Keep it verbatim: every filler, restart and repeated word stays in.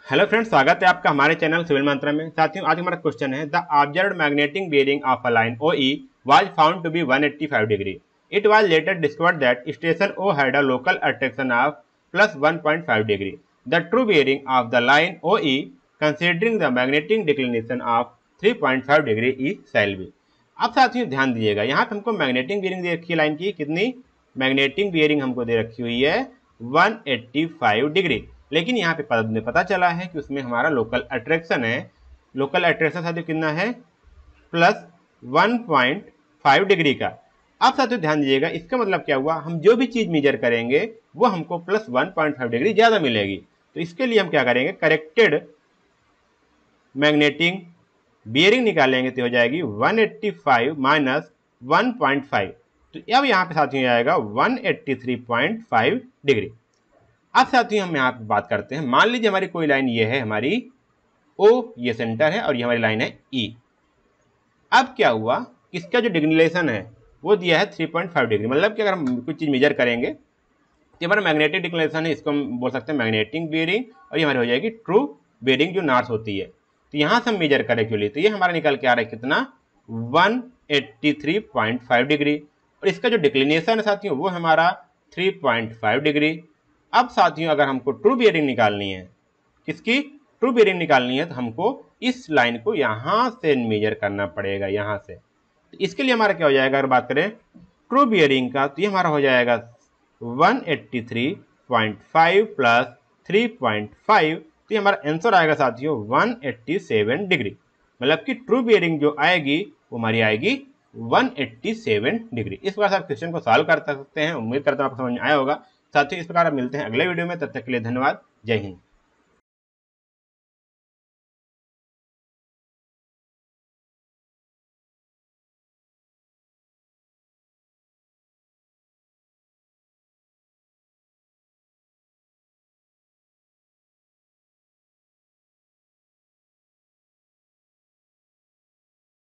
Hello friends, स्वागत है आपका हमारे चैनल सिविल मंत्रा में। साथियों, आज हमारा क्वेश्चन है the observed magnetic bearing of a line O E was found to be one hundred eighty-five degree. It was later discovered that station O had a local attraction of plus one point five degree. The true bearing of the line O E, considering the magnetic declination of three point five degree, is shall be. अब साथियों ध्यान दीजिएगा, यहाँ पे हमको magnetic bearing दे रखी है line की, कितनी मैग्नेटिक बेयरिंग हमको दे रखी हुई है one hundred eighty-five डिग्री। लेकिन यहाँ पे पद में पता चला है कि उसमें हमारा लोकल अट्रैक्शन है। लोकल अट्रैक्शन साथियों कितना है? Plus one point five degree का। अब साथियों ध्यान दीजिएगा, इसका मतलब क्या हुआ, हम जो भी चीज मेजर करेंगे वो हमको plus one point five degree ज्यादा मिलेगी। तो इसके लिए हम क्या करेंगे, करेक्टेड मैग्नेटिक बियरिंग निकालेंगे तो हो जाएगी one eighty-five minus one point five. तो अब यहाँ पे साथियों आएगा one eighty-three point five degree. अब साथियों हम यहाँ पे बात करते हैं, मान लीजिए हमारी कोई लाइन ये है, हमारी O ये सेंटर है और ये हमारी लाइन है E। अब क्या हुआ, इसका जो डिक्लिनेशन है वो दिया है three point five डिग्री। मतलब कि अगर हम कुछ चीज मेजर करेंगे तो हमारा मैग्नेटिक डिक्लिनेशन है, इसको हम बोल सकते हैं मैग्नेटिक बेयरिंग, और ये हमारी हो जाएगी ट्रू बेयरिंग जो नॉर्थ होती है। तो यहाँ से हम मेजर करें क्यों लिए, तो ये हमारा निकल के आ रहा है कितना, one eighty-three point five degree, और इसका जो डिक्लिनेशन है साथियों वो हमारा three point five डिग्री। अब साथियों अगर हमको ट्रू बेयरिंग निकालनी है, किसकी ट्रू बेयरिंग निकालनी है, तो हमको इस लाइन को यहां से मेजर करना पड़ेगा, यहां से। तो इसके लिए हमारा क्या हो जाएगा, अगर बात करें ट्रू बेयरिंग का, तो ये हमारा हो जाएगा one eighty-three point five plus three point five, तो ये हमारा आंसर आएगा साथियों one eighty-seven डिग्री। मतलब कि ट्रू बेयरिंग जो आएगी वो हमारी आएगी one eighty-seven डिग्री। इस प्रकार से आप क्वेश्चन को सॉल्व कर सकते हैं। उम्मीद करता हूं आपको समझ में आया होगा। साथियों इस प्रकार आप मिलते हैं अगले वीडियो में, तब तक के लिए धन्यवाद। जय हिंद।